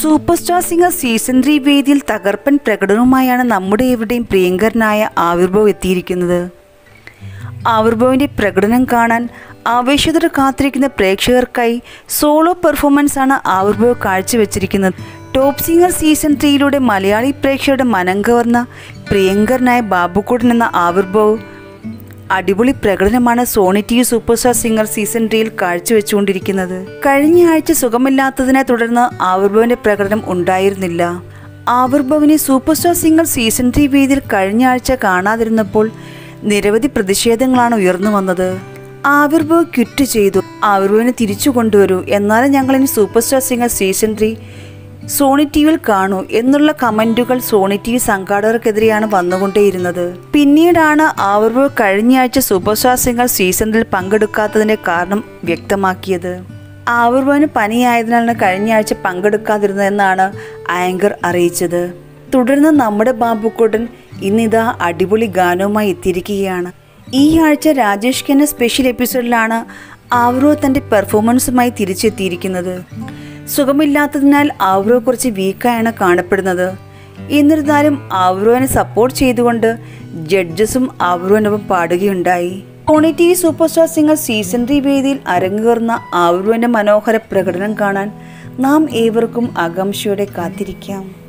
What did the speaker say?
Super star singer season 3 വേദിയിൽ തകർപ്പൻ പ്രകടനവുമായാണ് നമ്മുടെ എവിടെയും പ്രിയങ്കരനായ ആവിർഭവ് എത്തിയിരിക്കുന്നത്. ആവിർഭവിൻ്റെ പ്രകടനം കാണാൻ ആവേശത്തോടെ കാത്തിരിക്കുന്ന പ്രേക്ഷകർക്കായി സോളോ പെർഫോമൻസ് ആണ് ആവിർഭവ് കാഴ്ചവെച്ചിരിക്കുന്നത്. ടോപ്പ് സിംഗർ സീസൺ 3യിലൂടെ മലയാളി പ്രേക്ഷകരുടെ മനം കവർന്ന പ്രിയങ്കരനായ ബാബുക്കുട്ടൻ എന്ന ആവിർഭവ് അടിപൊളി പ്രകടനമാണ് Sony T super star singer season 3യിൽ കാഴ്ചവെച്ചുകൊണ്ടിരിക്കുന്നത്. കഴിഞ്ഞ ആഴ്ച സുഖമില്ലാത്തതിനെ തുടർന്ന് ആവിർഭവിന്റെ പ്രകടനം ഉണ്ടായിരുന്നില്ല. ആവിർഭവിനെ സൂപ്പർ സ്റ്റാർ സിംഗർ സീസൺ 3 വേദിയിൽ കഴിഞ്ഞ ആഴ്ച കാണാതിരുന്നപ്പോൾ നിരവധി പ്രതിഷേധങ്ങളാണ് ഉയർന്നു വന്നത്. ആവിർഭവ് ക്വിറ്റ് ചെയ്തു, ആവിർഭവിനെ തിരിച്ചു കൊണ്ടുവരൂ, എന്നാലും ഞങ്ങളിനി super star singer season 3 Sony T വിയിൽ കാണൂ എന്നുള്ള കമന്റുകൾ സോണി ടി വി സംഘാടകർക്കെതിരെയാണ് വന്നുകൊണ്ടേയിരുന്നത്. പിന്നീടാണ് ആവിർഭവ് കഴിഞ്ഞയാഴ്ച സൂപ്പർ സ്റ്റാർ സിംഗർ സീസണിൽ പങ്കെടുക്കാത്തതിന്റെ കാരണം വ്യക്തമാക്കിയത്. ആവിർഭവിന് പനിയായതിനാലാണ് കഴിഞ്ഞയാഴ്ച പങ്കെടുക്കാതിരുന്നതെന്നാണ് ആങ്കർ അറിയിച്ചത്. തുടർന്ന് നമ്മുടെ ബാബുക്കുട്ടൻ ഇന്നിതാ അടിപൊളി ഗാനവുമായി എത്തിയിരിക്കുകയാണ്. ഈ ആഴ്ച രാജേഷ് ഖന്ന സ്പെഷ്യൽ എപ്പിസോഡിലാണ് ആവിർഭവ് തന്റെ പെർഫോമൻസുമായി തിരിച്ചെത്തിയിരിക്കുന്നത്. സുഖമില്ലാത്തതിനാൽ ആവിർഭവ് കുറച്ച് വീക്കായാണ് കാണപ്പെടുന്നത്. എന്നിരുന്നാലും ആവിർഭവിനെ സപ്പോർട്ട് ചെയ്തുകൊണ്ട് ജഡ്ജസും ആവിർഭവിനൊപ്പം പാടുകയുണ്ടായി. Sony T V super star singer season 3 വേദിയിൽ അരങ്ങേറുന്ന ആവിർഭവിന്റെ മനോഹര പ്രകടനം കാണാൻ നാം ഏവർക്കും ആകാംക്ഷയോടെ കാത്തിരിക്കാം.